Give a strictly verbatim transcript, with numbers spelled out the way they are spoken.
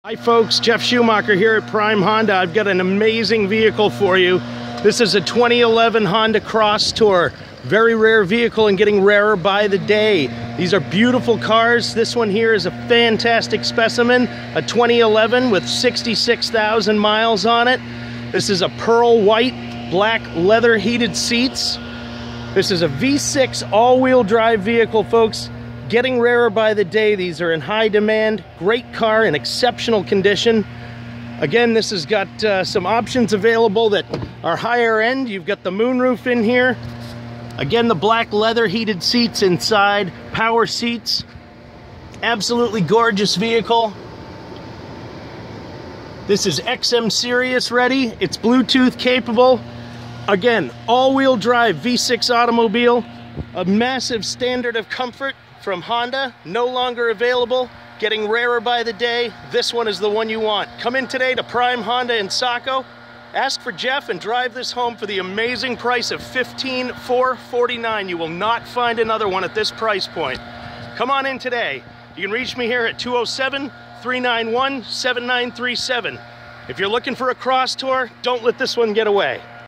Hi folks, Jeff Schumacher here at Prime Honda. I've got an amazing vehicle for you. This is a twenty eleven Honda Cross Tour. Very rare vehicle and getting rarer by the day. These are beautiful cars. This one here is a fantastic specimen, a twenty eleven with sixty-six thousand miles on it. This is a pearl white, black leather heated seats. This is a V six all-wheel drive vehicle, folks. Getting rarer by the day. These are in high demand. Great car in exceptional condition. Again, this has got uh, some options available that are higher end. You've got the moonroof in here. Again, the black leather heated seats inside, power seats. Absolutely gorgeous vehicle. This is X M Sirius ready. It's Bluetooth capable. Again, all-wheel drive V six automobile. A massive standard of comfort from Honda, no longer available, getting rarer by the day. This one is the one you want. Come in today to Prime Honda in Saco, ask for Jeff and drive this home for the amazing price of fifteen thousand four hundred forty-nine dollars. You will not find another one at this price point. Come on in today. You can reach me here at two oh seven, three nine one, seven nine three seven. If you're looking for a cross tour, don't let this one get away.